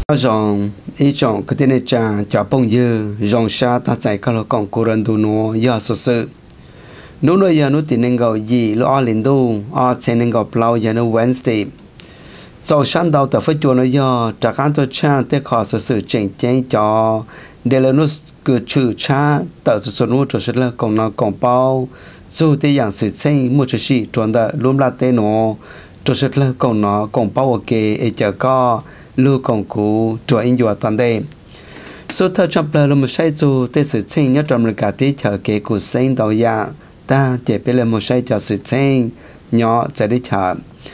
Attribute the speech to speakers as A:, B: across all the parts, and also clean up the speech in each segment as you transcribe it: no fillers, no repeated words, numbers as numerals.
A: Rong ý chọn cái tên cha cho bông dư rong xa ta chạy các lô còng cô rần đu nó do sự sự nếu nó giờ nó thì nên gọi gì lo ở liền đu ở trên nên gọi plau giờ nó Wednesday sau sáng đầu tập phát chuột nó do trả căn tôi cha để khó sự chỉnh chỉnh cho để là nó cứ chữ cha tạo sự nó cho sự là còn nó còn bao dù để dạng sự chỉnh một chút gì chuẩn đã luôn là tên nó cho sự là còn nó còn bao ok để cho có lưu công cụ cho anh dùa toàn đề số thợ trong là một sai dù để sự chỉnh nhất trong cả tí chờ kế của sinh đầu ya ta chỉ biết là một sai cho sự chỉnh nhỏ sẽ đi chờ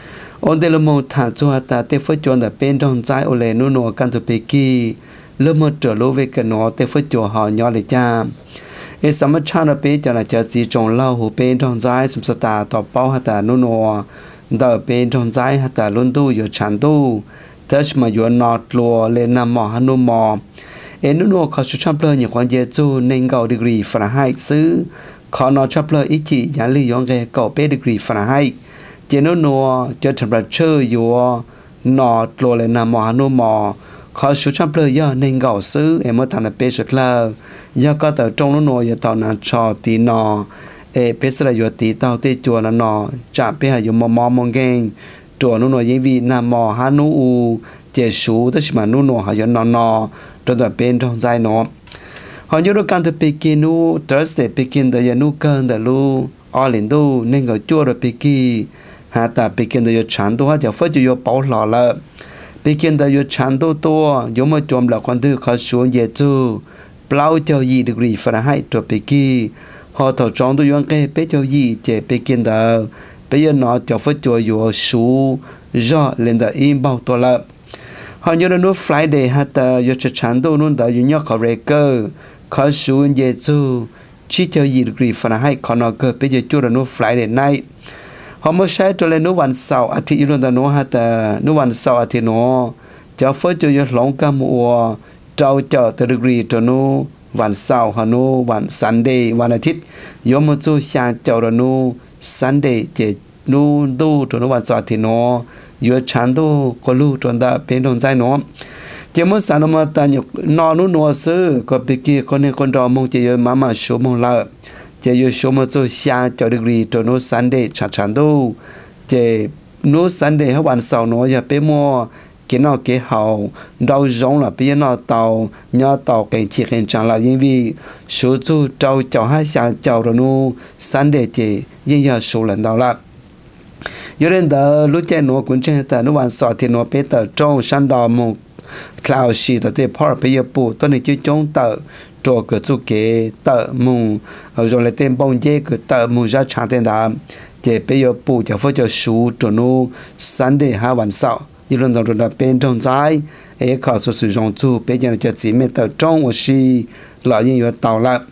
A: ôn đây là một thằng cho ta để phát triển ở bên trong trái ô lê nô căn thuộc bê kỳ lớp một trở lô về cái nó để phát triển họ nhỏ để cha ấy sắm chăn ở bên cho là chờ gì trong lâu hồ bên trong trái sắm sата ta tập bao hạt ta nô đợi bên trong trái hạt ta luôn tuอยู่ชั้นตู้แต่มาอยู่นอตลัวเลนามอฮันนูมอเอ็นนูเขาชุดชัมเปอร์อย่างความเยจูในเกาดีกรีฟาเรนไฮต์ซื้อขอนอชัมเปอร์อีกทีอย่างลียองแกเกาเปดีกรีฟาเรนไฮต์เจนูนัวจะทำรัชเชอร์อยู่นอตลัวเลนามอฮันนูมอเขาชุดชัมเปอร์ย่อในเกาซื้อเอ็มทันเปสุดแล้วย่อก็แต่จงนัวอย่าตอนนั้นชอตีนอเปสระอยู่ตีเต้าตีจวนนอจะเปหาอยู่มอมองเกงตัวนู้นยังวีนามอฮานูอูเจสูแต่สมัยนู้นหายนอนจนแต่เป็นทองใจเนาะหอยรู้การจะไปกินนู้ทรัสเตไปกินแต่ยันนู้เกินแต่รู้ออลินดูนึ่งก็จั่วเราไปกินหาแต่ไปกินแต่ยศฉันตัวจะฟื้นจะยศเป่าหล่อละไปกินแต่ยศฉันตัวยศมาจมหลักคนที่เขาชวนเยจูเปล่าเจ้ายีดีกรีฝรั่งให้ตัวไปกินหอถอดจองตัวยังแกไปเจ้ายีเจไปกินแต่bây giờ nó cho phát choอยู่số do lên đã in baoตัวละhọ nhớ nó Friday hay taอยู่จะฉันตัวนู้นแต่อยู่เนี่ยเขาเรเกอร์เขาสูงเยซูชี้เจ้ายีดีกรีฝรั่งให้เขานอเกิดไปจะจุดนู้ Friday night เขาไม่ใช่ตัวเลยนู้วันเสาร์อาทิตย์อยู่ตรงนู้นฮะแต่นู้วันเสาร์อาทิตย์นู้จะphát choอยู่หลงกำมัวเจ้าตัวดีกรีตัวนู้วันเสาร์ฮะนู้วัน Sunday วันอาทิตย์ยมจู่เช้าเจ้าตัวนู้Sunday เจนูดูตัวนู้วันจันทร์ที่น้อยู่ชั้นดูก็รู้จนได้เป็นตรงใจน้อเจ้ามื่อสารมาตาอยู่นอนนู้นนัวซื้อก็ไปกี่คนในคนรอมงเจอยู่มาชั่วโมงละเจอยู่ชั่วโมงจู่เช้าจอดีกรีตัวนู้ Sunday ชั้นดูเจนู้ Sunday ให้วันเสาร์น้ออย่าไปมัวกินนอเกี่ยวเราจงละไปยันนอเตาเนาะเตาเก่งที่เก่งจังละยิ่งวิสู้จู่เจ้าให้เช้าเจ้าตัวนู้ Sunday เจยิ่งอยากสู้หลังดาวละ有人的路线挪滚正的那晚上天挪北的中山道木klau西的这块北一步都你就中的做个做给的木用来电帮这个的木在长电的这北一步就或者数着no Sunday 还晚上有人到的边中在也考出是用做北京的这姊妹的中我是老人有到了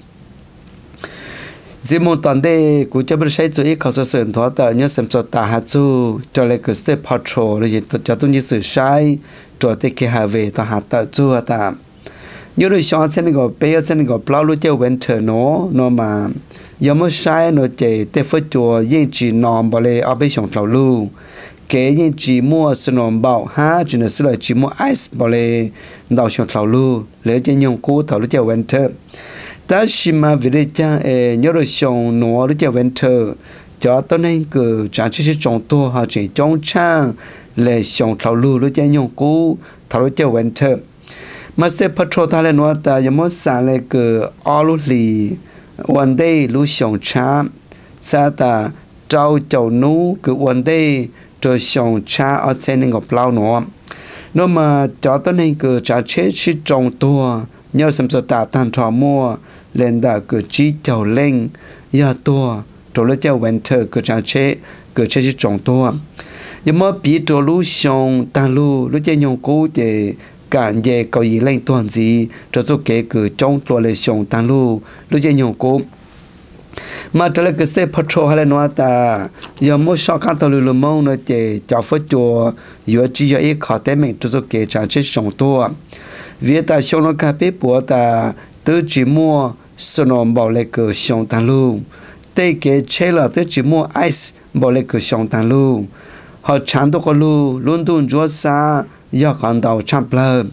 A: Dì môn toàn đề của cho bác sĩ chú ý khảo sát sườn thoát tờ nhớ xem cho ta hát chú cho lấy cái step patrol rồi cho tôi như sự sai cho tới khi hạ về ta hát tờ chú hạ ta nhớ rồi xong xem gọi bé xem gọi bao lúc chơi winter nó mà giờ mới sai nó chạy tới phết chùa yên chỉ nằm bảo lệ ở bên trong thảo lưu cái yên chỉ mua sữa nằm bảo ha chỉ là sữa lại chỉ mua ice bảo lệ đào trong thảo lưu lấy trên nhung cũ thảo lúc chơi winter ta chỉ mà vì đây cha nhớ rồi xong nó lúc chơi winter cho tôi nên cứ chẳng chỉ trồng tua họ chỉ trồng trang để xong thảo lưu lúc chơi nhung cũ thảo lúc chơi winter Master Patrol ta lên nói ta giống như sáng lại cứ all lì one day lúc xong cha sa ta trâu chậu nú cứ one day rồi xong cha ở trên ngọc lao nó mà cho tôi nên cứ chẳng chỉ trồng tua nhớ xem cho ta tan thọ mua lên đã cứ chỉ chậu lên ya tua rồi lúc chơi winter cứ chẳng chỉ trồng tua nhưng mà bị trâu lúc xong ta lúc chơi nhung cũ thìการเย่ก็ยิ่งเล่นตัวจีจะสุเกคือจ้องตัวเลยส่งตังลูลูกเจยงกูมาจะเล่นก็เซพัทโรให้เล่นว่าแต่ยังไม่ชอบการตะลุยมองเนเจจะฟื้นตัวอยู่จีจะอีกขาเต็มจะสุเกจะใช้ส่งตัวเวียแต่ส่งนักการ์ปัวแต่ตัวจีมัวสนองบอกเลยคือส่งตังลูเตะเกเชลตัวจีมัวไอซ์บอกเลยคือส่งตังลูเขาฉันตัวก็ลูลุนตุนจัวซาอยากกันดาวชัมเปล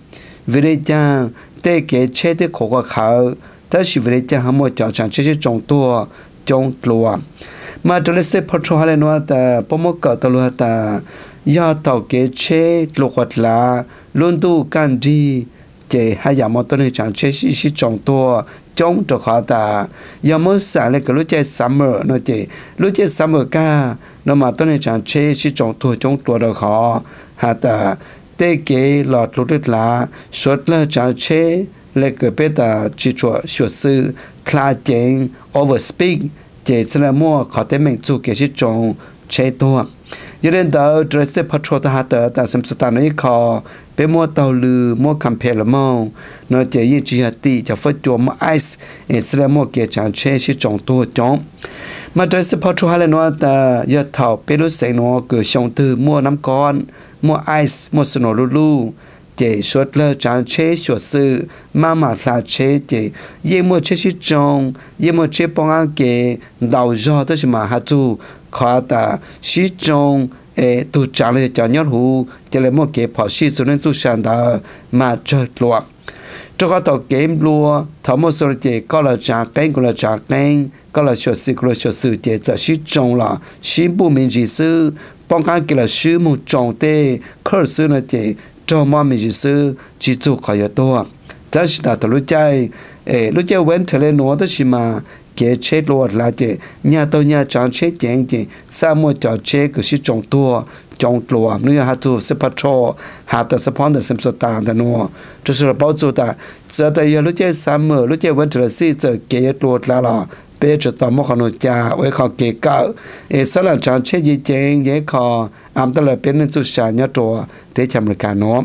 A: vì đây cha tê kế chế tê khổ qua khảo ta chỉ vì đây cha ham mua cho chẳng chế trong tua trong lúa mà trong lịch sử patrol hay nói ta bố mốt cỡ ta luôn ta do tàu kế chế lục hoạt là luôn tu can đi chế hay giả một tuần chẳng chế chỉ trong tua trong trò khó ta giờ mới sáng lên cái lúc chơi summer nó chế lúc chơi summer ca nó mà tuần chẳng chế chỉ trong tua đó khó hà ta tê kế lọt lúc đó là suốt là chẳng chế lấy cái bé ta chỉ cho sửa sự khai tiếng overspeak chế sẽ là mua khó thể mình chụp cái chỉ trong chế tua giờ đến đó dress patrol ta hạt ta xem sự ta nói khó bé mua tàu lư mua campaign là mong nó chế gì chỉ hạt tì cho phơi chùa mua ice sẽ là mua cái chẳng chế chỉ trong tua trong mà dress patrol hay là nói ta giờ thảo bé lúc sáng nó cứ xong từ mua nắm con mua ice mua snow lulu chế suốt là chẳng chế suốt sự mà là chế chế ye mua chế chỉ trong ye mua chế bông ăn cái đào giò đó mà hạt chú khó ta chỉ trong tu trả lại cho nhớ hú chế lại mua cái phở xí cho nên tu sản đó mà chơi lúa cho các tàu game lúa thảo một số chế có là trả canh có là trả canh có là suốt sự có là suốt sự chế chỉ trong là chỉ不明只是bông ăn cái là sử một trong tê khởi sự là chế cho mà mình chỉ sư chỉ chụp khỏi đó, đó là ta lúc chơi quen trở lại nó đó mà cái chế luật là cái nhà tôi nhà chọn chế chén cái sao mua cho chế cái sự trong lúa nếu hạt tu sẽ bắt cho hạt ta sẽ phun được xem số ta đó nó,这是保住的，这的要lúc chơi sao mà lúc chơi quen trở lại sự cái luật là bây giờ tao mua khăn nội cha với khăn kê cạo, sau là chọn chế gì chén vậy khăn am ta là bên nên chú sản nhớ trò để chăm được cả nó.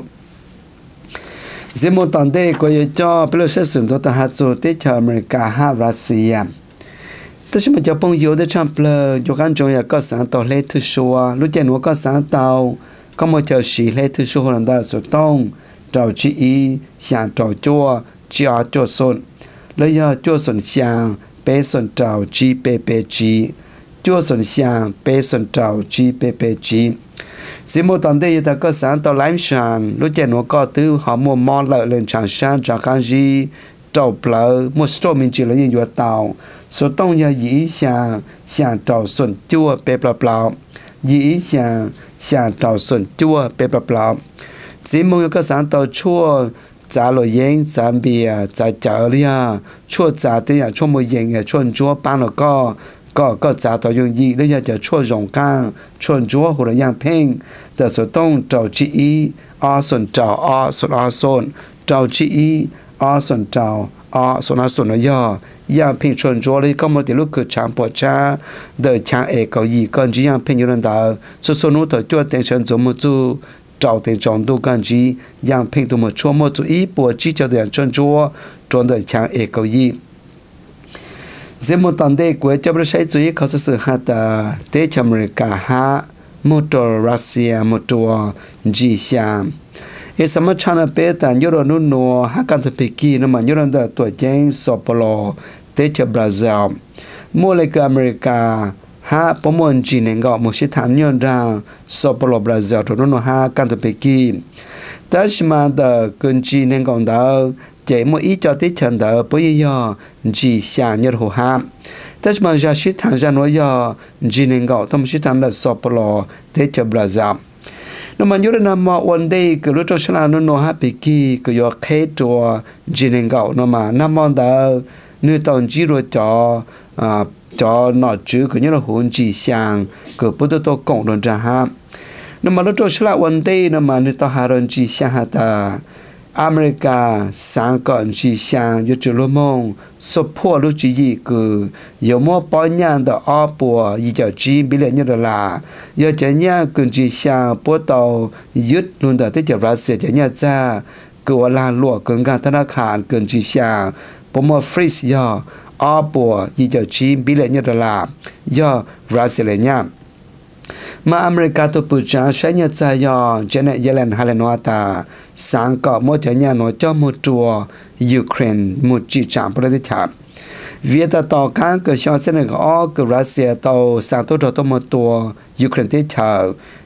A: Giờ một tuần đây có cho bây giờ sử dụng ta hát cho để chăm được cả hai Russia. Tất nhiên mình cho phong yêu để chăm bờ cho các trong nhà có sáng tạo lễ thứ số, lúc chơi nó có sáng tạo, có một chờ sĩ lễ thứ số hơn đó số đông, trào chỉ ý, sáng trào chua, chia cho xuân, lấy giờ cho xuân sáng, bé xuân trào chỉ bé bé chỉ. chúa xuân sáng bé xuân trào chi bé bé chi chỉ một tuần đây ta có sáng tàu lái sàn lúc chơi nó có từ họ mua món lợi lên tràng sang tràng khang gì trâu bờ một số mình chỉ là những vật tàu số đông nhà dĩ sáng sáng trào xuân chúa bé bờ bờ dĩ sáng sáng trào xuân chúa bé bờ bờ chỉ một cái sáng tàu chúa giá lô yên giá bia giá chợ lia chúa giá thì là chúa mua yên chúa chúa bán nó có giá tàu dùng gì đấy giờ chúa rộng cao chúa chúa hồ là yang pengแต่ส่วนต้องเจ้าจีอาส่วนเจ้าอาส่วนอาส่วนเจ้าจีอาส่วนเจ้าอาส่วนอาส่วนย่อย่างเพ่งชวนchúaเลยก็มาติลูกคือช้างปวดช้าเดินช้างเอกเกาหลีก่อนจีอย่างเพ่งอยู่นั่นดาวส่วนนู้นตัวจ้วเต็งเฉินจมูกจูเจ้าเต็งจงดูกันจีอย่างเพ่งตัวมาชั่วโมจูอีปวดจีเจ้าเดินชวนchúวจนเดินช้างเอกเกาหลีเมื่อตอนเด็กกูจะไม่ใช้จุดเขาสื่อหาแต่เด็กอเมริกาหามอเตอร์รัสเซียมอเตอร์จีเซียสมัยชาติเป็นแต่ยุโรปนู้นหาการทำพิธีนั่นมันยุโรปตัวเจงสปโลเด็กบราซิลมั่วเลยกับอเมริกาหาประมวลจีนเองก็มุชิธานยนดาสปโลบราซิลตัวนู้นหาการทำพิธีแต่สมัยเด็กคนจีนเองก็เดินchạy mỗi ít cho tết chân đó bây giờ chỉ xả nhật hồ ham tất mà ra shit thằng ra nói giờ chỉ nên gọi thông shit thằng là sopolo tết cho Brazil nó mà nhớ là mà one day cái lúc cho nó nó happy ki cái giờ khai cho chỉ nên gọi nó mà năm món đó nơi tàu chỉ rồi cho nó chữ cái nhớ là hồn chỉ sang cái bữa đó cộng đồng ra ha nó mà lúc cho nó one day nó mà nơi tàu hàron chỉ sang ha taอเมริกาสังกัดจีช่างยุติลมงสปอร์ตลูกจีคือยมั่วป้อนยันต่ออาปัวยี่เจ้าจีบิเลนยาลายาเจ้าเนี่ยกุนจีช่างปวดต่อยึดลุนต่อที่จะรัสเซียเจ้าเนี่ยจ้ากัวลานลวกเกินการธนาคารเกินจีช่างปมฟรีสยาอาปัวยี่เจ้าจีบิเลนยาลายารัสเซียเนี่ยมาอเมริกาตัวปุจจาใช้เนี่ยใจยอเจเนเยเลนฮาเลนวาตาสังกัดมดเจียนหัวจอมจัวยูเครนมุจิจามประเทศชาติเวียดต่อการเกิดชาติเสนอก็รัสเซียต่อสังตัวตัวมตัวยูเครนที่ชา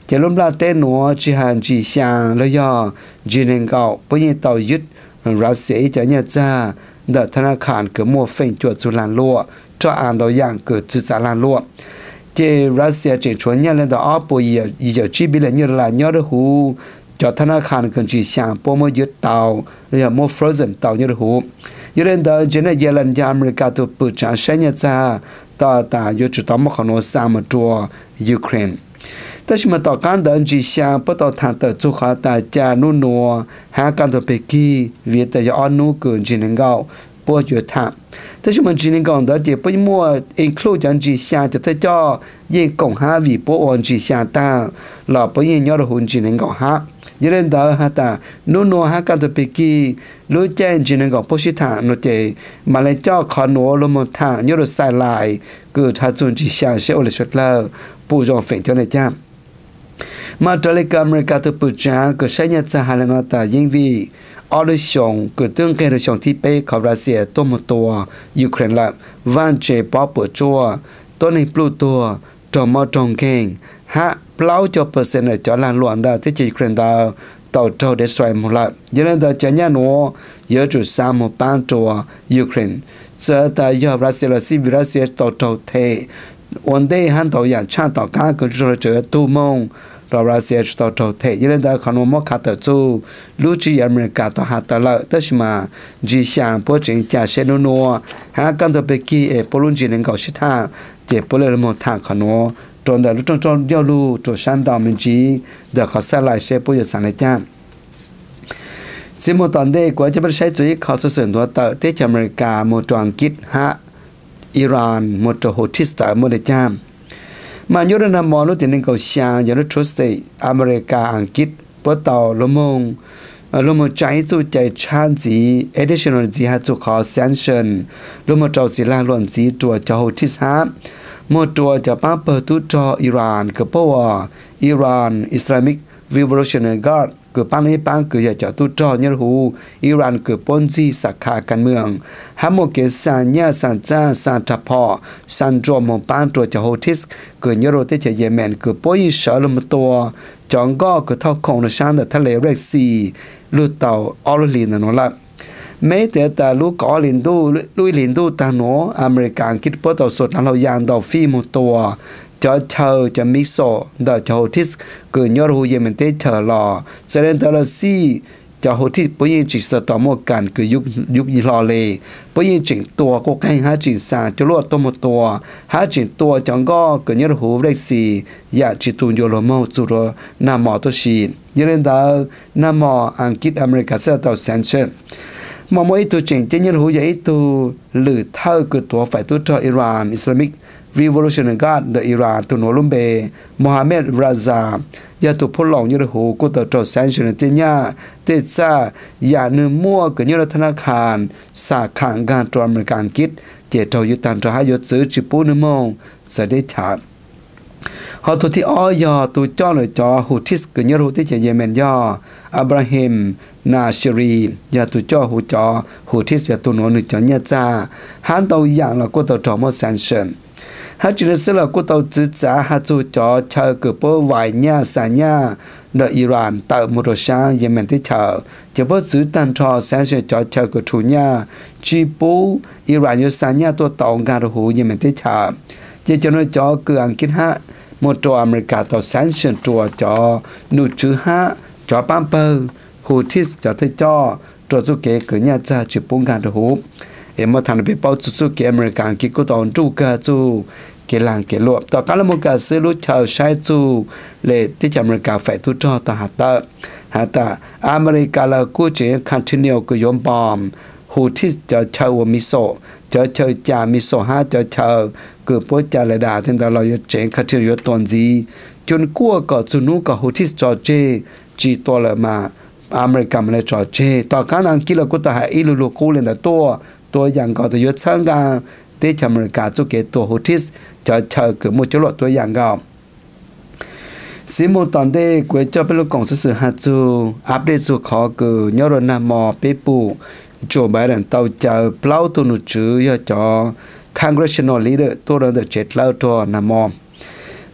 A: จะล้มลาเต้หนัวจีฮันจีชางแล้วย่อจีนเก่าปยิงเตายึดรัสเซียจะเนี่ยจ้าเดธนาคารเกิดมัวเฟ่งจวดจุลานลัวจะอ่านตัวอย่างเกิดจุดสารลัวเจรัสเซียเจชวนเนี่ยเล่นตัวอ้อปอยอีจะจีบิเลเนี่ยละเนี่ยระหูจอธนาคารเกิดจีชางปมัวยึดเตาแล้วย่อมัวฟรอเซนเตาเนี่ยระหูยูเรนเดอร์เจเนเยลันยาอเมริกาตัวปืนจากเชนยาจ้าต่อตาอยู่จุดต่อมาขนมสามตัวยูเครนแต่ชิมาต่อการเดินจีชางปต่อทางเติร์จุขาตาจานุนัวหาการตัวเปกี้เวียแต่ยอนูเกินจีนเงาปวดอยู่ทางแต่ชิมันจีนเงาเดินเดี๋ยวไปมัวอินคลูจันจีชางจะเธอจ่อยิงกงหาวีปวดจีชางตาหล่อไปยิงยอดหุ่นจีนเงาฮะยันเดินหาตานุนัวหาการตัวเปกี้รู้แจ้งจีนเงาพชิตาโนเจมาเลยจ่อขอนัวลมทางยอดสายลายเกิดทัดจุนจีชางเชอเลชดเลอปูจงเฟ่งเท่านั้นจ้ามาตรการอเมริกาตัวปุจจาก็ใช้ยาจะหาเลนตายิ่งวีออริชงก็ต้องเกิดชงที่ไปขับรัสเซียตัวมตัวยูเครนละวันเจปอปจัวตัวในปลูตัวจอมอจงเก่งฮะเปล่าจะเปอร์เซ็นต์จะลานหลวงได้ที่ยูเครนดาวต่อเจ้าเดสไตรหมดละยันดาจะยันหัวเยอะจุดสามหมู่บ้านตัวยูเครนเจอแต่ยอรัสเซียซีวิรัสเซียต่อเจ้าเทวันเดย์หันต่ออย่างชาติต่อการก็จะเจอตู้มงเรารัสเซียต่อเจ้าเทยันดาขนมมอคาตจูลูจีอเมริกาต่อหาตละแต่ชิมาจีชางพวกจิงจ่าเชนนัวหากันตัวเปกี้ปลุนจีนเกาชิตาเจ็บปลุนมทางขนมจนเดลุจนเดียวลูตัวชันดอมินจีเดเขาสลายเชปุยสันเลจ้าซิมตอนเด็กกว่าจะไปใช้จุดเขาเสนตัวเตอที่อเมริกาโมจอังกฤษฮะอิหร่านโมโตโฮทิสตาโมเลจ้ามายุรนามอลุตินิงเกาชางยานุทรสเตอเมริกาอังกฤษปะต่อลมใจจู่ใจชานจีเอดิชันอลจีฮัจุขอแซนชั่นลมเจ้าศิลาล้วนจีตัวเจ้าโฮทิสฮะหมดตัวจะป้าเปิดตู้จออิหร่านกับพวกอิหร่านอิสลามิกรีวอลูชันเนอร์การ์ดกับป้าในป้าเกิดจากตู้จอเนี่ยหูอิหร่านเกิดปนจีสักขาการเมืองฮาโมเกสันยาสันจ้าสันทัพพอสันจอมของป้าตัวจะโฮทิสเกิดเนี่ยโรเตจะเยเมนเกิดปอยเสลมตัวจองก็เกิดเท่าของในชานทะเลเรกซีลูกเต่าออลลีนนั่นแหละแม้แต่ลูกกอลินดูลุยลินดูตาโนอเมริกันคิดเปิดต่อสดเรายางดอกฟีมตัวจะเชอจะมิโซดอจะโฮทิสเกิดยอดหูเยมันเตเชอรอเซเลนตาลซีจะโฮทิสปยิงจิตสตอมกันคือยุครอเลปยิงจิงตัวก็ใกล้หาจิงสาจะรวดตัวตัวหาจิงตัวจังก็เกิดยอดหูเล็กซีอยากจิตุนโยโลโมจุโรนามอตัวชีนยันดานามออังกฤษอเมริกาเซตต่อแซนเชนมองว่าตัวจริงเจนหูใหญ่ตัวหรือเท่ากับตัวฝ่ายตัวจออิหร่านอิสลามิกรีวอลูชันการ์ดเดอิหร่านตัวโนลุมเบมูฮัมหมัดราซายาตัวพลองยันหูก็ตัวจอแซนชั่นเตียเตจ้าอย่าเนื้อมั่วกับยันธนาคารสาขาการตัวอเมริกันกิจเจตเอายุตันจะให้ยศซื้อจิปูนมองเสด็จฉาดฮอตัวที่อ้อยตัวจ้อเลยจอฮูทิสกับยันหูที่จะเยเมนย่ออับราฮิมนาชรียาตุจ่อหูจอหูทิสยาตุโนนุจอเนี่ยจ้าหันตัวอย่างเราก็ตัวจอมอแซนชั่นฮัจินเสเราก็ตัวจืดจ้าฮัจูจอเชอเกิดเปิ้ลวายเนี่ยสายเนี่ยเดอิหร่านเตอมุโรชาเยเมนที่เชอจะเปิ้ลจืดตันทอแซนชั่นจอเชอเกิดชูเนี่ยจีปูอิหร่านยสายเนี่ยตัวตองการหูเยเมนที่เชอเจจนจอเกิดอังกฤษฮะหมดตัวอเมริกาตัวแซนชั่นตัวจอนูจือฮะจอปั๊มเปิ้ลหูทิสจะที่จ่อตัวสุเกเกิดเนี่ยจะจิปุ่งการหูเอ็มทันไปเป้าสุเกอเมริกันกิก็ต้องจูกาจูเกลังเกลวต่อการละมุกาซื้อรู้ชาวใช้จูเลที่อเมริกาฝ่ายทุจ่อต่อหาตาอเมริกาละกู้เจคันติเนียก็ยอมบอมหูทิสจะเชาวมิโซจะเชาจามิโซฮะจะเชาเกิดปวดจาระดาที่เราอยู่เจคันติเนียตอนจีจนกู้ก็จุนุก็หูทิสจอเจจีตัวละมาอเมริกันมาเลยจอเจต่อการอังกฤษเราก็ต่อหาอิลูลูกูเลนตัวอย่างก็จะยศช่างกันที่อเมริกาจุเกตัวฮูทิสจะเชิญเกิดมุจลตัวอย่างก็ซิมูตอนเด็กก๋วยจั๊บเป็นลูกกงสื่อฮัจูอัปเดตสุขอเกิดยอดนามอเปปูโจไบเดนเต้าเจอเปล่าตัวหนุ่จื้อยอจอ Congressional Leader ตัวเรื่องเจ็ดเล่าตัวนามอ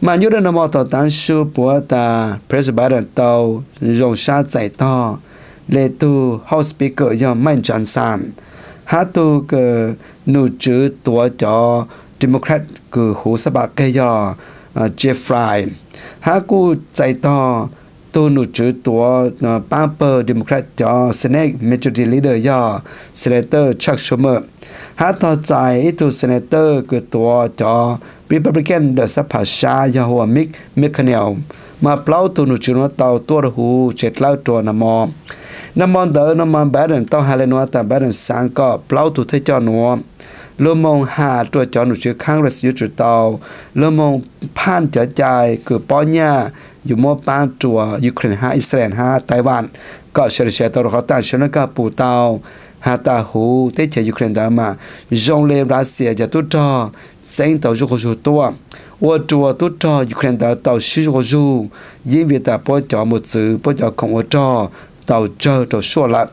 A: mà nhớ đến mò tàu tán su bùa ta president tàu rong sa giải to lệ tu house speaker do Mike Johnson hát tu cái nụ chữ tua cho Democrat cái hồ sơ bạc cái do Jeffrey hát cu giải to tu nụ chữ tua Pamper Democrat cho Senate Majority Leader do Senator Chuck Schumer hát thọ giải tu Senator cái tua cho Republican the Sapasha do hoa Mick McConnell mà plau tu nụ chữ nó tàu tua hồ chết lao tua nằm mòน้ำมันเดินน้ำมันแบบนั้นต้องหาเลยนัวแต่แบบนั้นสังก็เปล่าถูกเทจอนัวเริ่มมองหาตัวจอหนุ่ชื่อข้างรัสยุจุดเตาเริ่มมองผ่านจะใจคือป้อนยาอยู่มอป้านตัวยูเครนหาอิสราเอลหาไต้หวันก็เฉลี่ยตัวเขาต่างชนะก็ปูเตาหาตาหูเทเจยูเครนได้มาจงเลรัสเซียจะตุ้จอเซ็งตัวจุกจุตัวว่าตัวตุ้จอยูเครนได้ตัวชิจุกจุยิ่งเวลาป้อนจอหมดสื่อป้อนจอของว่าจอtàu chờ tàu xua lại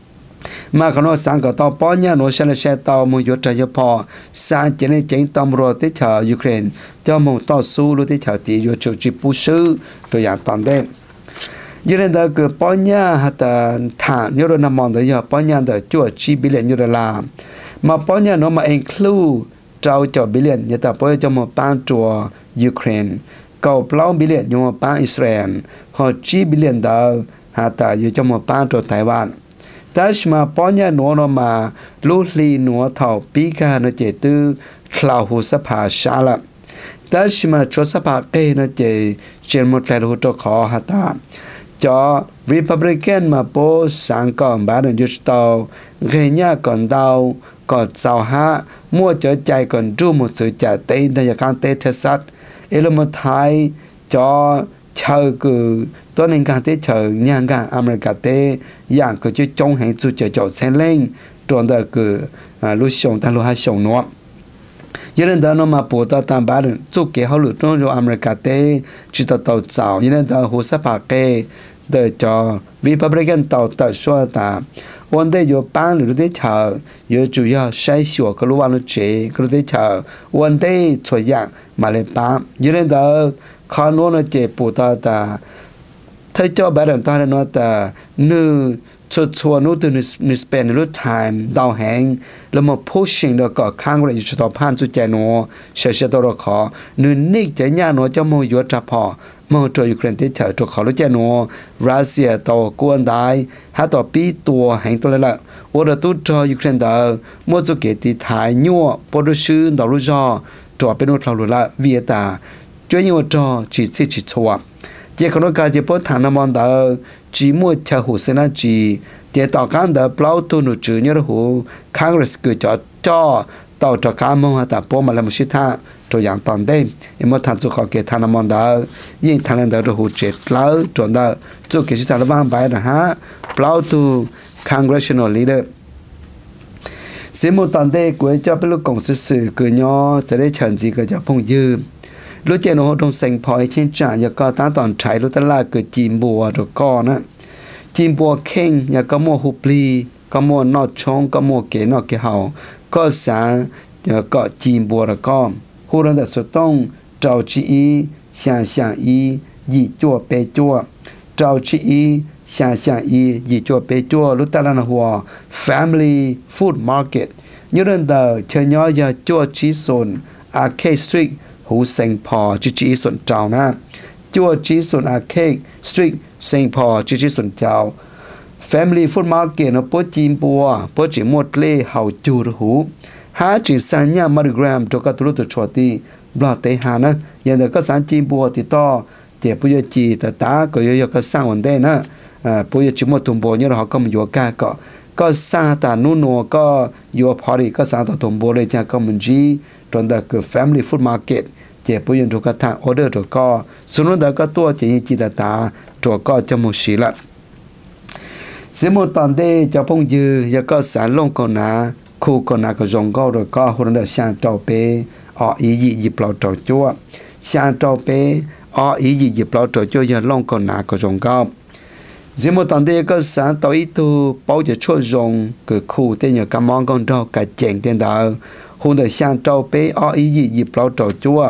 A: màเขาโน้สั่งก็ตาวป้อนเนี่ยโน้เชนเชตาวมยุทธยพอสั่งเจนเจงตำรวจที่ชาวยูเครนจะมองต่อสู้รู้ที่ชาวที่อยู่จุดจีผู้ซื้อตัวอย่างตอนเด็กยืนยันคือป้อนเนี่ยฮัตฐานยุโรปน้ำมันเดียวป้อนเนี่ยเดียวจั่วชีบิลเลียนยูโรลามาป้อนเนี่ยโน้มาเองคลูเจ้าจ่อบิลเลียนเนี่ยแต่ป้อนจะมาป้านจั่วยูเครนเก่าเปล่าบิลเลียนอยู่มาป้านอิสราเอลพอชีบิลเลียนเดียวหาตาอยู่จะมาป้านตัวไต้หวันแต่ชมาป้อนยาหนัวมาลูลีหนัวเท่าปีกาเนเจตือคลาวหูสภาชาละแต่ชมาชดสภาเกเนเจเจนหมดแล้วหูตัวขอหาตาจอรีพับลิกันมาโพสังก่อนบ้านยุติเตาเงียก่อนเตาก่อนเจ้าหามั่วเจอใจก่อนดูหมดสื่อจะเตในยาการเตเทสัตเอลมาไทยจอเชิญคือตัวหนึ่งการที่เชิญยังการอเมริกาเตอย่างก็จะจงให้จุดจะจดเส้นเล่งตัวเด็กคือลูกชงแต่ลูกให้ชงนัวยันเดินมาปวดตามบ้านจุกเกี่ยวหลุดตัวอเมริกาเตจิตตัวเจ้ายันเดินหัวสะพากเกเดินจอวิพับริกันตัวตัดชัวตาวันเดียวป้านหรือได้เชิญอยู่จุยาใช้ชัวก็รู้ว่าลูกเจก็ได้เชิญวันเดียวช่วยยังมาเลยป้ายันเดินขานวนเจ็บปวดตาถ้าเจ้าแบบนั้นตอนนั้นแต่นึกชัวนู้นตัวนึกสเปนรู้ time ดาวแหงแล้วมา pushing แล้วก็ข้างเราอยู่ต่อผ่านจุดใจหนูเสียตัวเราขอนึกนิกใจยาหนูจะมองยุทธพอมองตัวยูเครนที่เธอตัวขอรู้ใจหนูรัสเซียตัวกวนได้หาตัวปีตัวแหงตัวเลยละว่าเราตัวจอยูเครนเดอร์มั่วจุกเกติถ่ายยั่วปนชื่อดาวรู้จอตัวเป็นอุทธรณ์ละเวียตาช่วยยั่วจอจีสิจีชัวเจ้าคนการจะพูดทางน้ำมันเดอจีมั่วเชหูเสนาจีเจ้าต่อการเดอเปล่าตัวหนูจืดเนี่ยหูครั้งแรกคือจอจ่อต่อจากการมองหาแต่พวกมันเลยมุชิท่าตัวอย่างตอนเดิมเมื่อทางจุกเขาเกิดทางน้ำมันเดอยิ่งทางนั้นเดอหูเจ็ดแล้วจนเดอจุกเกิดที่ทางระหว่างไปนะฮะเปล่าตัว congressional leaderเสมุตอนเด็กกูจะเป็นลูกกงสื่อกูย่อจะได้เชิญจีก็จะพงยืมรู้เจนโหตรงเซ็งพอยเช่นจ่ายก็ตั้งตอนใช้รู้ตลาดเกิดจีนบัวตัวก้อนนะจีนบัวเข่งยาก็มัวหุบลีก็มัวนอดชงก็มัวเก๋นอดเก๋เฮาก็สายก็จีนบัวตัวก้อนหูรันแต่สุดต้องเจ้าจีอี想อียี่จั่วเปจั่วเจ้าจีอี想อียี่จั่วเปจั่วรู้ตลาดหัว family food market ยูรันแต่เชยย่อยาจั่วจีซนArcade Streetหูเซ็งพอจีส่วนเจ้านะจั่วจีส่วนArcade Streetเซ็งพอจีส่วนเจ้า Family Food Market นะปวดจีนบัวปวดจีมดเล่เห่าจูรหูหาจีสัญญามาริกรัมตัวกตุลุตัวชวตีบลอดเตหานะอย่างเด็กก็สารจีนบัวติดต่อเจ็บปุยจีแต่ตาก็ยก็สร้างวันได้นะปุยจีมดตุ่มบัวเนี่ยเราก็มาอยู่ก้าก็สร้างแต่นู่นก็อยู่พอดีก็สร้างตัวตุ่มบัวเลยจากก็มันจีตอนเด็กคือ Family Food Marketเจ็บปุยถูกกระทางออเดอร์ตัวก็ส่วนเด็กก็ตัวจีจีแต่ตาตัวก็จะมุสีละเสมุตอนเดจะพงยือยก็สารลงก่อนนะคู่ก่อนนะก็จงก็ตัวก็คนเดียวช่างเจ้าเปออีหยิบเราเจ้าจั่วช่างเจ้าเปออีหยิบเราเจ้าจั่วยันลงก่อนนะก็จงก็เสมุตอนเดก็สารตัวอีตัวเป้าจะช่วยจงก็คู่เตียกำมองก่อนเราก็เจ๋งเตียนดาวคนเดียวช่างเจ้าเปออีหยิบเราเจ้าจั่ว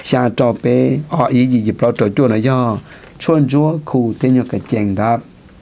A: xa trò bé ở ý gì dịp lo trò chua nó do chuôn chúa khu thế nhau cái chèn đó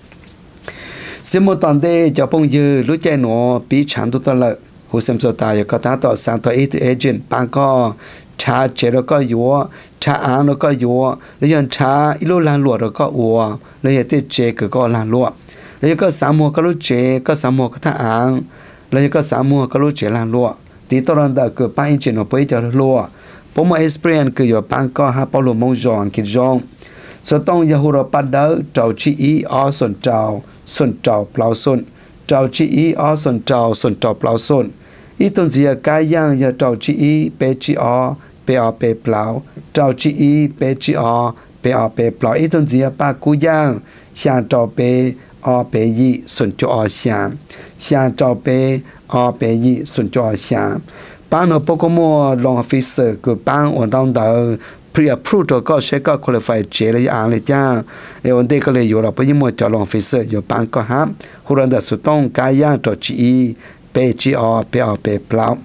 A: xin một tuần đây cho bông dư lúc chạy nó bị chán tụt lợi hồ xem số tài có taต่อsangตัวagent bang có cha chế nó có yếu cha ăn nó có yếu lấy dân cha ít lúc làm lụa nó có uo lấy hiện tiết chế có làm lụa lấy có sáng mùa có lúc chế có sáng mùa có ta ăn lấy có sáng mùa có lúc chế làm lụa tí tôi đang đợi cứ ba agent nó bây giờ lụa bố một experience cứ giờ bang có hai bao lụa mông giòn kịch giòn số tông giờ hồ nó bắt đầu trâu chi ý ở xuân trâu plau xuân trâu chi ý ở xuân trâu plau xuân ý tôn gì cái yang giờ trâu chi ý bé chi ở bé plau trâu chi ý bé chi ở bé plau ý tôn gì ba cú yang xiang trâu bé ở bé yi xuân trâu ở xiang trâu bé ở bé yi xuân trâu ở xiang ban nó bố có mua long officer của ban ổn đông đỡ pre-approved có sẽ có qualify chế lấy án lấy cha ổn định có lấyอยู่เราไปยิ่งมัวจอlong officerอยู่ban có hấp hồ lần đỡ số tông cái yang trâu chi bé chi ở bé plau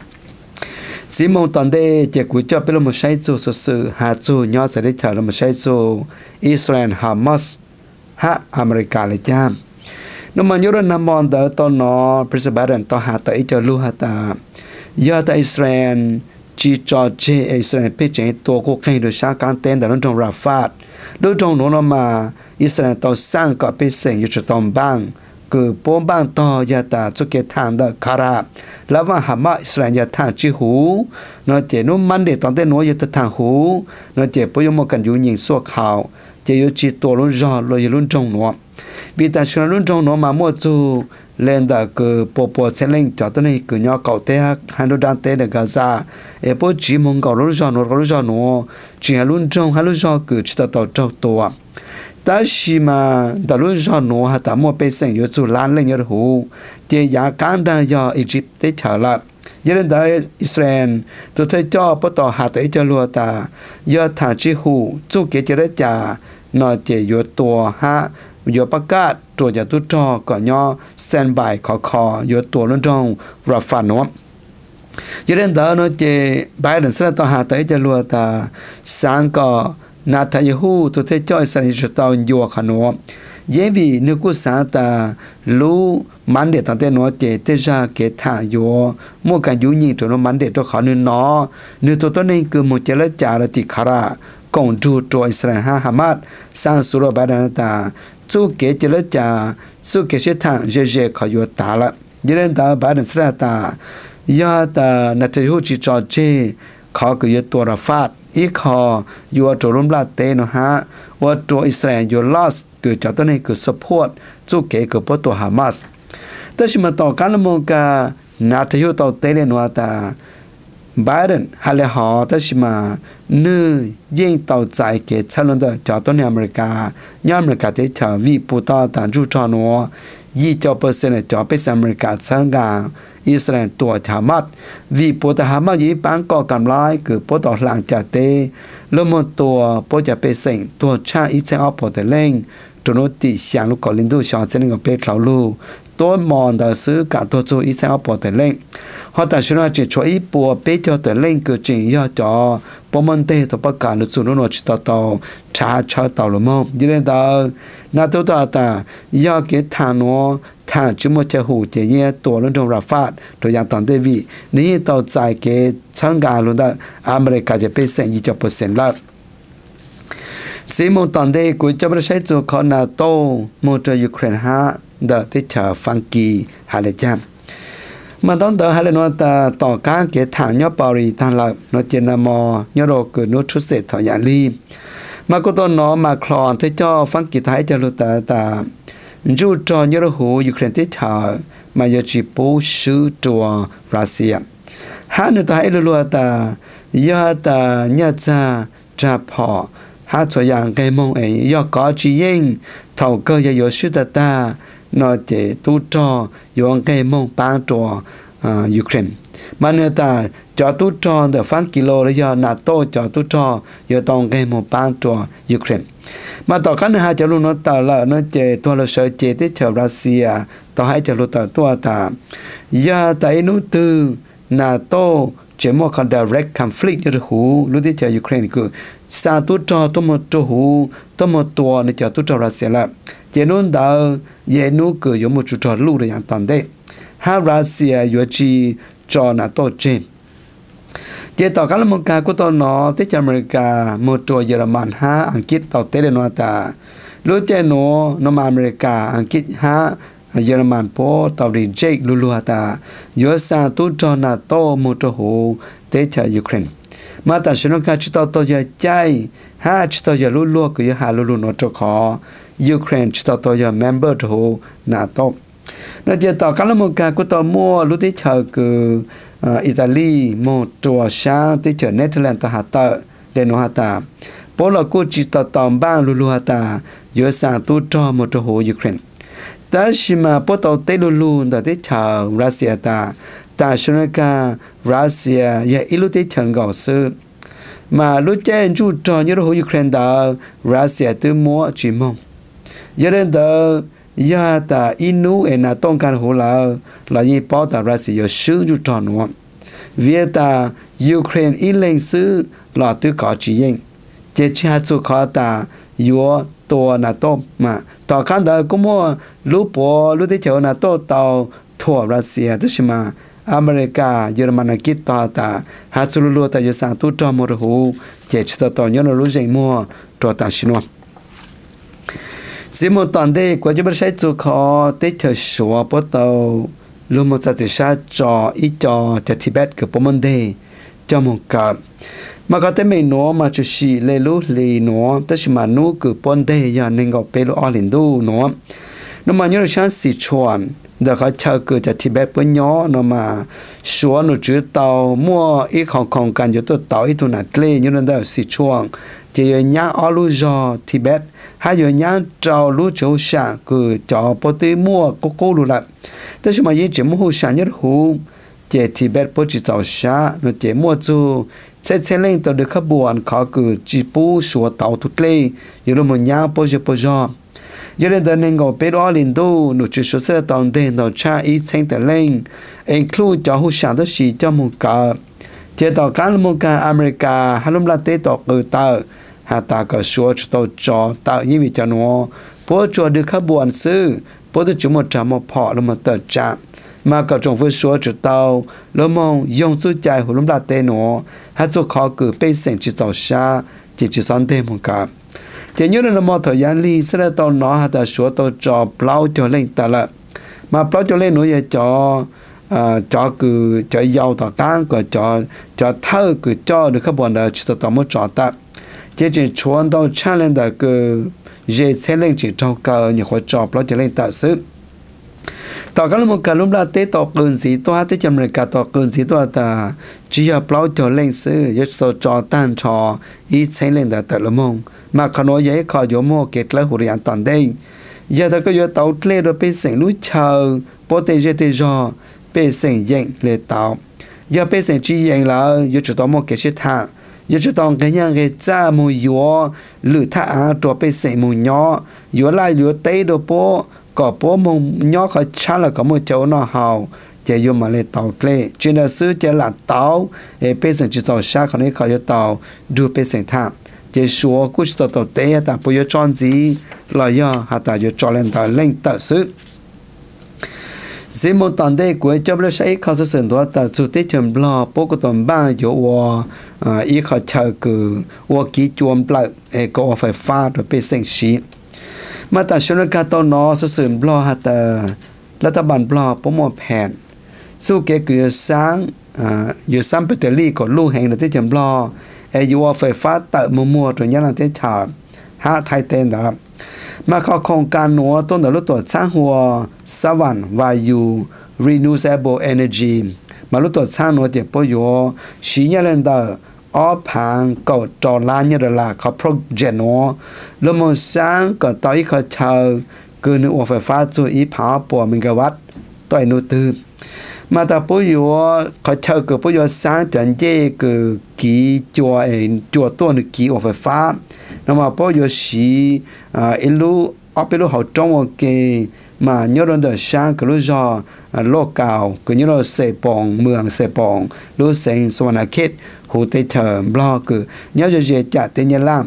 A: chỉ mong tuần đây chỉ cuối cho bên một sai số sự hạ số nhỏ sẽ đi chờ một sai số Israel Hamas ha America lấy cha nếu mà nhớ đến năm mòn đỡ to nó president to hạ tới cho lưu hạ ta giờ tại Israel chỉ cho chế Israel bị chế tổ quốc hay được sáng càng tên tại trong Rafah đối trong nó mà Israel to sang có bị sinh như cho tổng bang cứ bốn bang to giờ ta cho cái thằng đó Karaแล้วว่าHamas Israel giờ thằng chỉ hú nó chỉ nóมันเด็ดตอนเต้นnó giờ thằng hú nó chỉ bây giờมันกันอยู่ยิงสู้เขาจะอยู่จีตัวลุ้นรอเราอยู่ลุ้นจงnó vì ta xemลุ้นจงnó mà mua chú lên đó cứ bộ xe lên cho tôi này cứ nhau cầu té hai đôi đàn té để Gaza em bố chỉ mong cầuลุ้นรอnó chỉ haiลุ้นจงhaiลุ้นรอcứ chỉ tao trâuตัว但是嘛，大陆上农哈大漠百姓有做难人有的苦，这也简单要一直得调了。有人在以色列都在叫不到下头就落的，要谈之后做给这个家，那就有多哈，有ประกาศตัวจะตุจอก็ย่อ stand by ขอ有ตัวนั่นจงรับฟังเนาะ有人在那这白人是到下头就落的三个。นาทายฮูตัวเทจ้อยสันนิษฐานยัวขนมเยวีนึกุสาตารู้มันเดตั้งแต่นัวเจเตจาเกถายัวมั่วกันยุ่งยิ่งตัวมันเดตัวเขาเนื้อเนื้อตัวนี้คือมุจเลจารติคารากงจูตัวอิสราเอลฮามาสสร้างสุรบาดานตาจู่เกจเลจาสู้เกเชทางเจเขายัวตาละยันตาบาดันสระตายาตานาทายฮูจิจอเจเขาก็ยัวตัวราฟาดอีกข้ออยู่ตัวร่วมลาเตนฮะว่าตัวอิสราเอลอยู่ลอสเกิดจากตัวนี้คือ support จู่เก๋กับพวกตัวฮามาสแต่ชิมาต่อการละมงกานาทยุตัวเตเลนัวตาไบเดนฮัลเลหอแต่ชิมานื้อยิ่งต่อใจเก๋ชาลุนเดจากตัวนี้อเมริกาย้อนอเมริกาที่ชาววิปุตตาตานจูจอนัว20%จะเป็นอเมริกาเชิงกลางอิสราเอลตัวฮามาสวิปุตตาฮามาสยี่ปังก่อกำไรคือพวกตัวหลังจากเตเริ่มตัวพวกจะเป็นสิ่งตัวชาอิสราเอลพอแต่เล่งตัวโนติเสียงลูกกอลินดูชาวเซนิงกับเป็ดเขาลูตัวมอนดาซื้อการตัวจูอิสราเอลพอแต่เล่งเขาแต่ชนะจิตช่วยปัวเป็ดเจ้าแต่เล่งคือจริงย่อจอปมันเตตัวประกาศนุสุนนวชิตโตชาเต่าลมยิ่งเดินนาตัวตาย่อเกทานวทางจุมจะหูเจียตัวนั้นตรงราฟาดตัวอย่างตอนเดวีนี้ต่อใจเกช่างการลุ้นได้อเมริกาจะเป็นเส้น20%แล้วสีมงตอนเดกุจะไม่ใช้ตัวคอนาโตมงจะยูเครนฮะเดที่เชอฟังกีฮาเลจามมันต้องเดฮาเลนวตาต่อการเกทางยอปอรีทางหลักนเจนามอยอโรเกิดนุชุเศษถอยาลีมาก็ต้นน้อมาคลอนที่จ่อฟังกีไทยจะลุตาจูจอนยอหูยูเครนที่ชามาโยจิปูชื่อตัวรัสเซียฮานุตาให้รัวตายาตาญาจาพอฮาตัวอย่างไกมงเอยอกอจียิงเท่าก็ยโยชื่อตานอเจตูจอยองไกมงปางตัวยูเครนมาเนตาจอตูจอเดฟังกิโลระยะนาโตจอตูจอยตองไกมงปางตัวยูเครนมาต่อกันหาจะรู้นตาละนเจตัวเราเสเจที่ชาวรัสเซียต่อให้จะรู้ตัวตายาไตนุตือนาโต chỉ một con direct conflict như hú lúc đấy chờ Ukraine cứ sa tu cho tôi một chỗ hú tôi một tua này chờ tu cho Russia là chỉ luôn đào dễ nu cứ có một chút trò lưu đượcอย่างตอนđấy ha Russia có chỉ cho là tổ chức chỉต่อการลงการก็ตอนน้อที่อเมริกาหมดตัวเยอรมันฮะอังกฤษต่อเตเรนอตารู้ใจโนนมาอเมริกาอังกฤษฮะเยอรมันพอต่อรีเจกลุลัวตายูเอสาตุจอนาโตหมดตัวเตชยูเครนมาแต่ฉันก็ชิตต่อจะใจฮะชิตต่อจะลุลัวก็ยังหาลุลัวนอตขอยูเครนชิตต่อจะเมมเบอร์ตัวนาโตนั่นจะต่อการลงการก็ต่อมั่วรู้ที่เชอคืออิตาลีโมตัวช้าที่เจอเนเธอร์แลนด์ตาหาตาเดนโนฮาตาพอเรากูจิตต่อบ้านลุฮาตาเยอะสาตุจอมตัวโหยูเครนแต่ชิมาพอต่อเตลุแต่ที่ชาวรัสเซียตาแต่ชนการัสเซียอย่าอิลุที่เชิงก่อซื้อมาลุเจนจูจอยูโรโหยูเครนดารัสเซียตัวมัวจิมงยันเดอยาตาอินูเอนาต้องการหัวเรายิ่งป้อตารัสเซียซื้อจุดจอนวะเวียตายูเครนอิเลงซื้อหลอดตื้อก่อจีเองเจชาสุขอตายัวตัวนาโตมาต่อขั้นเดก็มัวรู้ปอรู้ที่เจ้านาโตเตาทั่วรัสเซียที่ใช่มาอเมริกาเยอรมันอังกฤษต่อตาหาสุรุลัวตาอยู่สั่งตู้จอมรหูเจชต่อย้อนรู้ใจมัวตัวตาชินวสิมตอนเด็กกว่าจะไปใช้จุคอเตเธอชัวปะเตาลูกมันจะชาจออีจอจะทิเบตกับปมันเดจอมกับมาก็แต่ไม่หนัวมาจุชีเลลุลีหนัวแต่ชิมานูกับปนเดยานึงก็เปรูออลินดูหนัวน้ำมันยอดชาสิชวนเดี๋ยวเขาเช่าเกิดจากทิเบตปนย้อนน้ำมาชัวนุจืดเตามั่วอีของกันอยู่ตัวเตาอีตัวนัดเล่ยนั่นเดียวสิชวงจะอยู่ย่างอลูจอทิเบตให้อยู่ย่างเจ้าลูเจ้าชาคือเจ้าปฏิมั่วก็รู้ละแต่สมัยยิ่งจะมั่วชาเยอะหูเจทิเบตปฏิเจ้าชาเนเจมั่วจูเช่นเล่นตัวเด็กขบวนเขาคือจีปูสัวเต่าทุกเล่อยู่ลงมันย่างปฏิจอยันเดินเองก็เป็นอลินดูหนูจะช่วยเสด็จตอนเดินต่อชาอีเซงแต่เล่นเองครูเจ้าหูชาตัวสีเจ้ามุกาเจต่อการมุกาอเมริกาฮัลโหลลาเตต่อเกิดตาหาตาก็ชัวร์ตัวจอตายิ่งวิจารณ์ว่าพอจอดึกขบวนซื้อพอจะจุ่มจามพอแล้วมาเติร์จ้ามาก็จงฟื้นชัวร์จุดเตาแล้วมองยงสู้ใจหัวล้มลาเตหนัวให้ตัวเขาเกิดเป็นเสียงจิตต่อชาจิตจิตสันเตมุกาเจยุนละมอถยันลีเสด็จตอนน้อหาตาชัวตัวจอเปล่าจอเล่นแต่ละมาเปล่าจอเล่นหนูอย่าจอคือจอยาวต่อก้างก็จอเท่าคือจอดึกขบวนเดินจิตต่อมาจอตัดเจจิชวน到ชาเลนเดอร์คือเจเซเลงจิตเราเกินอย่าขอจอบเราจะเล่นตัดซื้อต่อการลงการล้มลาเตต่อเกินสีตัวที่จำเริญการต่อเกินสีตัวตาจีบเราจะเล่นซื้อยึดตัวจอตั้งชออีเซเลงเดอร์แต่ละมงมาขโนยให้ขอโยโมเกตและหุริยันตอนได้ยาตะก็ยาเตาเล่เราไปเสียงรู้เชอโปเตเจเตจอไปเสียงยังเลเตายาไปเสียงจียังแล้วยึดจุดต่อโมเกชิตายจะต้องกันยังไงจ้ามูยัวหรือถ้าตัวไปเสมูย่อยัวไล่ยัวเตะตัวโป้ก็โป้มูย่อเขาชันแล้วก็มูเจ้าหน้าเฮาจะยมาเลยเตาเล่จีน่าซื้อจะหลัดเตาไปเสียงจิตต่อชาคนนี้เขาจะเตาดูไปเสียงท่าจะชัวกูจะต่อเตะแต่ปุยจอนจีลอยหาแต่จะจอเล่นแต่เล่นแต่ซื้อสิมตอนเด็กกูจะไม่ใช้เขาเสนตัวแต่สุดที่จำบล้อปกติบ้านอยู่ว่าอีเขาเช่าคือว่ากี่จวมเปล่าก็ไฟฟ้าตัวเป็นเส้นชีมาแต่ชนการตอนน้อเสนบล้อหาแต่รัฐบาลบล้อประมวลแผนสู้เกี่ยวกับสร้างอยู่ซ้ำแบตเตอรี่กับลูกแห่งที่จำบล้ออยู่ว่าไฟฟ้าเติมมัวตัวนี้เราที่ฉาบหาไทยเต้นดับมาเข้าโครงการหนัวต้นดอกลูกตัวสร้างหัวสวรรค์วายุ renewable energy มาลูกตัวสร้างหนัวเจ็บปวดชีเยลันเดอร์ออพังก็จอล้านยาละเขาโปรเจกต์หนัวแล้วมันสร้างก็ต่ออีกเขาเช่าเกินหัวไฟฟ้าจู่อีผาปัวเมกะวัตต์ต่อยนูตือมาแต่ปวดเขาเช่าก็ปวดสร้างจนเย่ก็กี่จัวตัวนึกกี่หัวไฟฟ้า那么包有时一路啊，比如好中我给 mà nhớ đến đời sáng cái lúc do lô cào cứ nhớ đến sài bông mường sài bông lúc sinh xuân à kết hồ tây thờ lo cứ nhớ cho dễ chặt tên nhà làm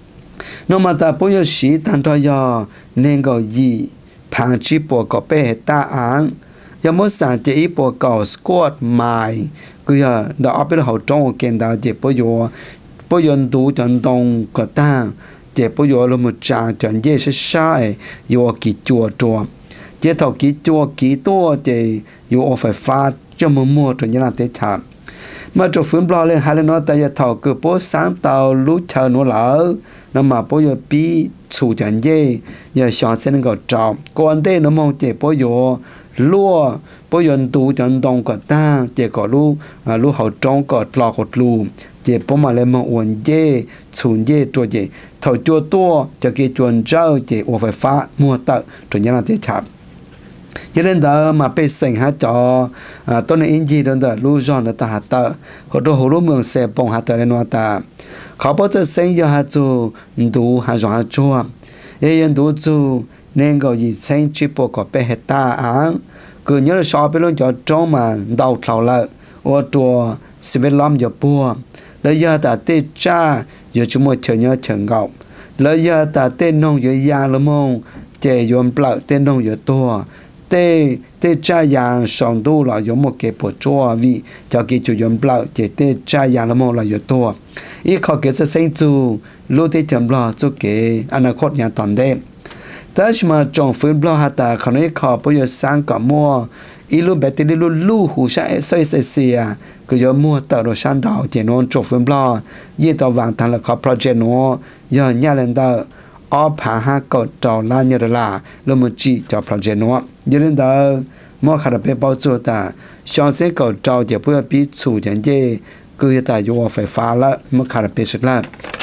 A: nó mà ta bây giờ sĩ tan cho do nên gọi gì phang chi bộ có bé ta án giờ mỗi sáng chỉ bộ có squat mai cứ giờ đó bây giờ họ trong cái đó chỉ bây giờ đủ chọn đông có ta chỉ bây giờ là một trang chọn dễ sẽ sai yêu kỹ chùa chùa chỉ thầu kỹ chùa kỹ tour chỉ yêu phải phát cho mua cho những là thế chạm mà cho phim blog lên hay là nói tại giờ thầu cứ bố sáng tàu lúc chờ nó lỡ nó mà bây giờ bị chủ chọn dễ giờ sáng sẽ nó trọ còn đây nó mong chỉ bây giờ lúa bây giờ đủ chọn đông có ta chỉ có lúc họ trong có lọ có lù chỉ bố mà lên mà uốn dễ chuẩn dễ cho dễ thầu chua to cho cái chuẩn rau chỉ ô phải phá mua tợ cho những là thế chạm cho nên đó mà bị sinh hạt cho tôi nên in gì đó lưu dọn là ta hạt tợ họ đồ hồ lúa mường xe bông hạt tợ lên nó taเขาบอกจะsinh cho hạt chú đủ hạt dọn hạt chua yên đủ chú nên gọi gì sinh chỉ bộ có bé hạt ta án cứ nhớ là so với luôn cho trong mà đầu thầu lại ô tô sẽ biết làm cho bùa lấy giờ ta tê cha giờ chúng tôi chờ nhớ chờ ngọc lấy giờ ta tê nông giờ giang lắm mông chè yếm bợ tê nông giờ to tê cha giang sòng đu là giống một cái bộ chua vì cho cái chủ yếm bợ chè tê cha giang lắm mông là giờ to ít khó cái sẽ sinh chú lúc tê chấm lo chú cái anh cốt nhà toàn đêmแต่ชมาจงฟื้นบล็อกหาตาเขาในขอพยสร้างกับมัวอีลูเบตติลูลูหูใช้ใส่เสียก็ยอมมัวต่อโดชันดาวเจนวนจงฟื้นบล็อกยี่ต่อวางทางละขอโปรเจกต์นัวยอญาเลนเดอร์ออผาหากดจอลาเนรลาลมุจีจอโปรเจกต์นัวยาเลนเดอร์มัวขาดไปเป้าจูตาชอนเซกดจอเดี๋ยวเพื่อปีสู่ยันเย่คือตาโยไฟฟ้าละมัวขาดไปสุดละ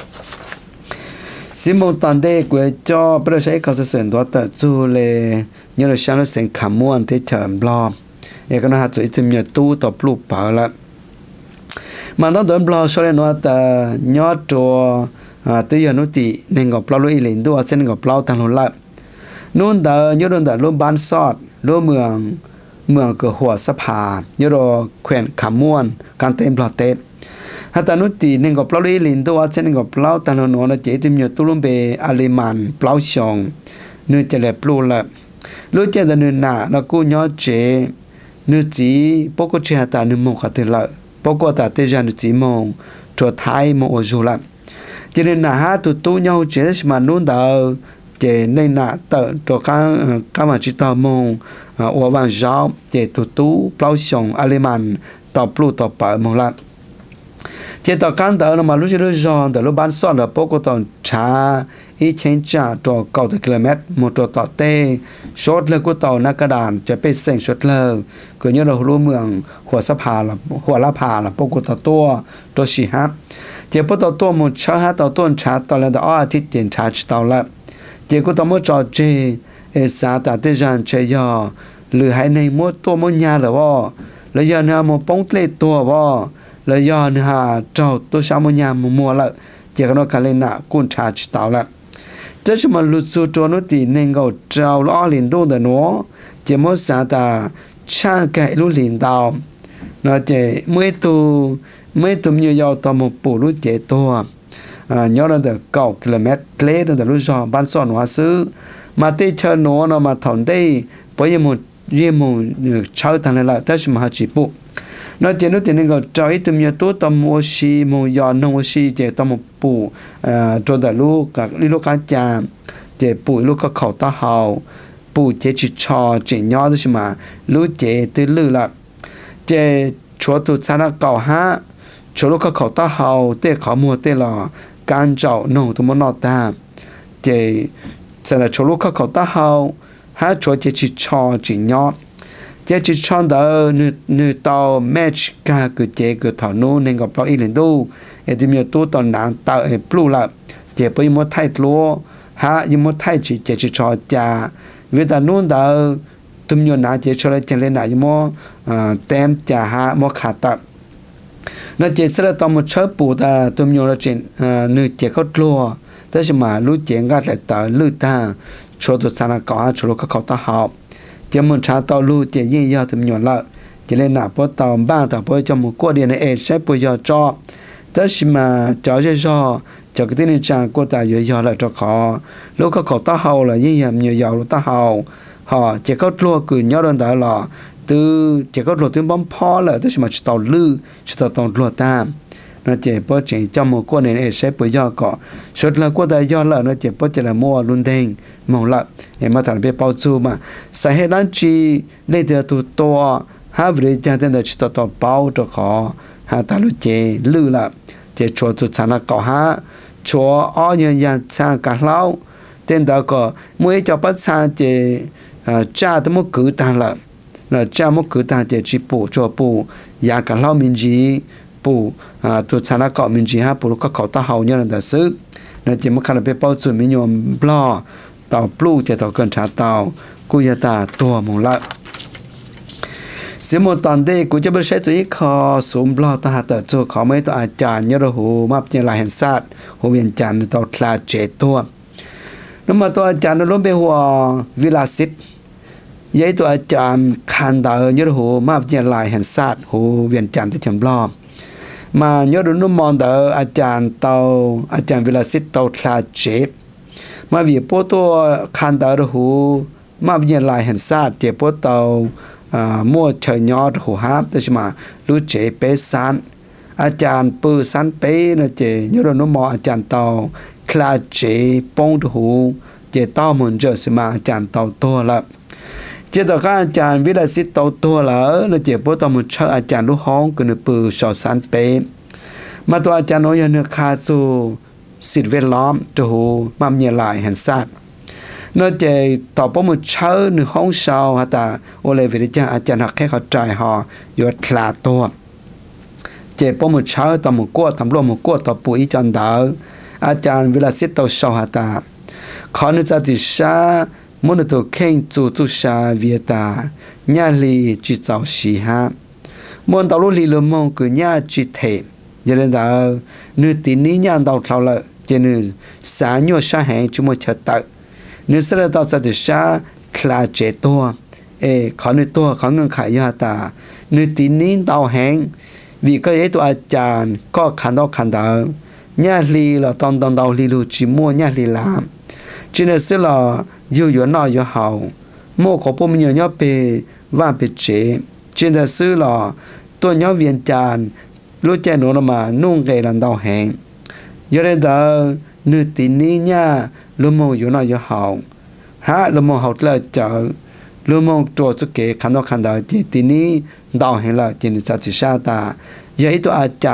A: สิมงตอนเด็กกูจะเปิดใช้เขาเสนตัวแต่จูเลยเนี่ยเราใช้เราเสียงขมวนที่เฉิมบลอมเอกนะฮะจุดที่มีตู้ต่อปลูกเปล่าละมันต้องเดินบลอช่วยนัวแต่ยอดตัวตียนุติหนึ่งกับปลาลุยหลินด้วยเส้นกับปลาทางลุละนู่นเดินยอดโดนแต่รูปบ้านซอดรูปเมืองเกิดหัวสภายอดแขวนขมวนการเต็มปลอดเต็มฮัตานุตีหนึ่งกับเปล่าลุยลินตัวเช่นกับเปล่าตาโนโนนะเจติมอยู่ตุลุมเบอาเลมันเปล่าชงเนื้อจะเล็บปลูละรู้เจตเนื้อหนาแล้วกูย้อนเจเนื้อจีปกติฮัตาเนื้อมงขัดละปกติเตจานุจีมงตัวไทยมงโอจูละเจเนื้อหนาฮะตัวตู้ย้อนเจสมานุ่นดาวเจในหนาเตอตัวข้ามาจิตามงอวานเจ้าเจตัวตู้เปล่าชงอาเลมันต่อปลูต่อเปิดมงละเจ้าการเดินมาลุยจอนแต่ลูกบ้านซ่อนแล้วพวกตอนช้าอีเชนจ่าตัวเก่าแต่กิโลเมตรหมดตัวต่อเต้ชดเลยกูต่อนักกระดานจะไปเสี่ยงชดเลยก็เนี่ยเรารู้เมืองหัวสะพานละหัวละพาละพวกต่อตัวสี่ฮับเจ้าพวกตัวหมดช้าต่อต้นช้าต่อแล้วแต่อาทิตย์เย็นช้าต่อละเจ้ากูต่อหมดจอเจสาแต่เตจันเชียหรือให้ในหมดตัวมันยาหรือว่าแล้วยันหมดป้องเตะตัวว่าแล้วย้อนหาเจ้าตัวชาวมุญยามมัวละเจ้าก็การเล่นหน้ากุนชาชิตาวละเจ้าชมาลุสูตัวนุติเน่งก็เจ้าล้อลินดูเดนัวเจ้ามัวสาตาช่างแก่ลุลินดาวน่าเจ้าเมื่อตัวมียาวตัวมุปูลุเจ้าตัวย้อนเดิน9 กิโลเมตรเกลเดินลุจอบ้านซ่อนหัวซื้อมาเตเชนโนนะมาถอนได้พอยังมุเช่าทางนั้นละเจ้าชมาจีบุnó chỉ nói tiền cái trái tụi mình tôi tầm ô xí mù giò nông ô xí chỉ tầm một bù cho đại lúc các lúc cá chả chỉ bù lúc các khẩu ta hào bù chỉ cho chỉ nhỏ đó mà lúc chỉ từ lư là chỉ chúa tụi cha nó cầu ha chúa lúc các khẩu ta hào tê khó mua tê là can chậu nông tụi mình nọ ta chỉ sẽ là chúa lúc các khẩu ta hào ha chúa chỉ cho chỉ nhỏ chế chỉ chọn đó nữ tàu match cả cái chế cái thảo nô nên gặp bao nhiêu đô, thì mình tu tàu nặng tàu blue là chế bây giờ thay lúa ha, giờ thay chỉ chế chỉ chọn cha, vì ta nôn đó tụi mình nãy chế cho lại chế lên nãy giờ tem cha ha khát ta, nó chế sẽ là tàu một chớp bù ta tụi mình là chế nữ chế có lúaแต่สมารู้เจียงก็แต่ต่อลื้อตา cho tụi sang có cho lúcเขาta học chỉ muốn trả tàu lưu chỉ gì giờ thì nhiều lợi chỉ nên là bố tàu ba tàu bố cho một qua điện này sẽ bố giờ cho đó mà cho cho cái tên trang của ta giờ là cho họ lúcเขาta học là gì nhiều giờ lúc ta học họ chỉ có lúa cứ nhớ đến đó là từ chỉ có lúa từ bom pho là đó mà tàu lưu tàu lúa ta nó chỉ bố chỉ cho một con này sẽ bố giờ có số là của ta giờ là nó chỉ bố chỉ là mua luôn đen mong lợi em mà thằng biết bao nhiêu mà sai hết anh chị lấy được tụ to hai người cha tên là chỉ tàu bao cho họ ha ta lúc chỉ lưu là chỉ cho tụ sản là có ha cho ở những nhà sang cả lâu tên đó có mỗi cho bắt sang chỉ cha tôi muốn cử ta là cha muốn cử ta chỉ bổ cho bổ nhà cả lâu mình chỉ bù tụi sản là cọ mình chỉ ha bù có cọ ta hậu như là đã xứ nên chỉ mất khả năng biết bao nhiêu mình nhom lo tàu blue chỉ tàu cần trả tàu cú giờ ta tua mong lợi một tuần đây cũng cho biết sẽ chỉ khó xuống lo ta hạt cho khó mấy tàu chán nhớ hồ map như là hiện sát hồ viên chán tàu là chế tua nhưng mà tàu chán nó luôn bị hoa villasit vậy tàu chán khăn đào nhớ hồ map như là hiện sát hồ viên chán thì chấm lo mà nhớ đến nó mong đợiอาจารย์วิลาสิตตาวคลาเจ็บมาวิปตัวคันดาวหูมาวิญญาณลายเห็นซาดเจ็บปวดตาวมั่วเฉยยอดหูฮับแต่ใช่ไหมรู้เจ็บเปสันอาจารย์ปื้อสันเป้นะเจnhớ đến nó mongอาจารย์ตาวคลาเจ็บปงหูเจ็บตาวเหมือนเจอใช่ไหมอาจารย์ตาวตัวละเจ้าข้าอาจารย์วิลาสิตตัวแล้วเราเจ็บปวดตัวมันเชื่ออาจารย์ลูกห้องกันปืนสอสันเปมาตัวอาจารย์น้อยยันคาสู่สิ่งแวดล้อมจะหูมาเมียลายหันสัตว์เราเจ็บต่อปมันเชื่อในห้องเช่าฮะแต่โอเลวิริจาอาจารย์หักแค่เขาใจห่อยอดคลาตัวเจ็บปมันเชื่อต่อมันกวดทำรวมมันกวดต่อปุ๋ยจันดาอาจารย์วิลาสิตตัวเช่าฮะแต่ขอนึกจะจิชาmuốn được khen chủ sa Việt ta nhà li chỉ giàu xí ha muốn tàu li lơ mong cứ nhà chỉ thể cho nên là nữ tín ní nhà tàu thảo lợi cho nên sáng nhớ sa hẹn chúng mình chờ đợi nữ sẽ là tàu sẽ được sa là chế tua khó nữ tua khó ngân khải gia ta nữ tín ní tàu hẹn vì cái ấy tụi anh chàng có khán đào nhà li là tàu li lu chỉ mua nhà li làm cho nên sẽ là yêu nói yêu hậu mua có bao nhiêu nhớ về và về chế trên thật sự là tôi nhớ viên tràn lúc chơi nó mà nung cái lần đầu hẹn giờ đây đó nữ tín ní nha lúc mua yêu nói yêu hậu ha lúc mua hậu là chợ lúc mua trò chút cái khăn đó chỉ tín ní đầu hẹn là chỉ là chỉ sao ta giờ ít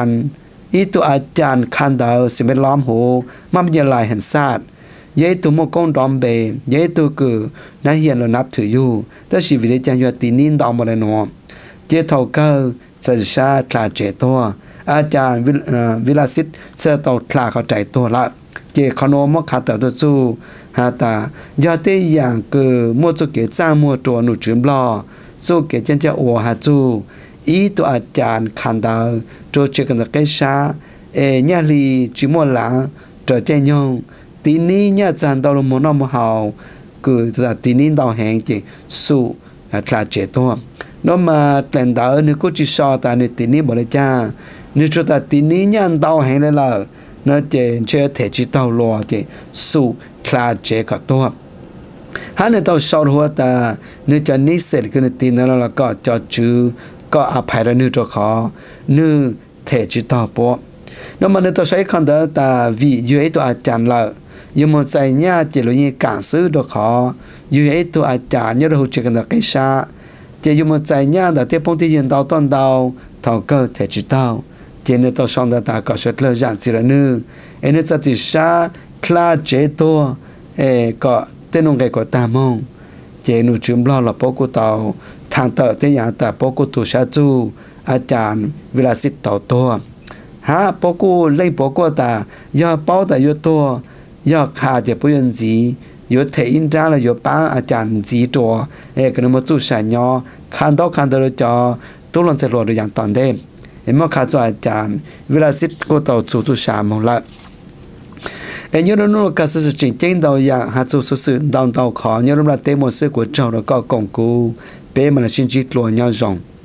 A: tôi achàn khăn đó sẽ bị lõm hồ mà bây giờ lại hình sát vậy tôi một con đom bề vậy tôi cứ nói hiện là nắp thử du đó chỉ vì để cho người tin nín đom một lần nữa chế thầu cơ sẽ xa trả trẻ toอาจารย์วิลาสิตsẽ tàu trảเขาchạy to lại chế khăn ôm mất khát tôi chú ha ta giờ thế dạng cứ mua cho cái trang mua trộn nụ chìm lo cho cái chân chân ủa ha chú ý tôi achàn khăn đó cho chỉ cần cái xa nhà li chỉ mua lá trở chạy nhau tín ní nhà chàng tàu một năm hào cứ là tín ní tàu hẹn chỉ su là trẻ to nó mà lần đó nếu có chỉ so ta nếu tín ní bỏ lại cha nếu cho ta tín ní nhà tàu hẹn lại là nó chỉ chơi thể chỉ tàu lò chỉ su là trẻ các to hắn nếu tàu sau đó ta nếu cho ní sẽ cái tín đó là có cho chữ có áp phải ra nếu cho khó nếu thể chỉ tàu bỏ nó mà nếu tàu sẽ không đó ta vì dưới tàu chán lợi nhưng mà tại nhà chỉ là như cảm xúc được khó như ấy tôi chả nhớ được chuyện là cái sao chỉ nhưng mà tại nhà đã tiếp phong thị hiện tàu toàn tàu thầu cơ thể chỉ tàu chỉ nếu tàu xong đã ta có sự lợi dạng chỉ là nữ ấy nếu chỉ sa kla chế to có tên ông cái có tam mong chỉ nếu chúng lo là bố của tàu thằng tờ tên nhà ta bố của tụ sa chu achàn vilasit tàu to ha bố của lấy bố của ta do bao ta do to do khá thì bây giờ gì do thể in ra là do ba achàn gì trò cái nó mà tu sửa nhỏ khăn đó cho tôi lần sẽ lo được dạng toàn đêm em mà khá cho achàn vilasit của tàu tu sửa một lại em nhớ nó cả sự chỉnh chỉnh đầu ya hạt số sự đào khó nhớ là tên một sự của cháu đó có công cụ bé mà là xin chỉ lùa nhau rộng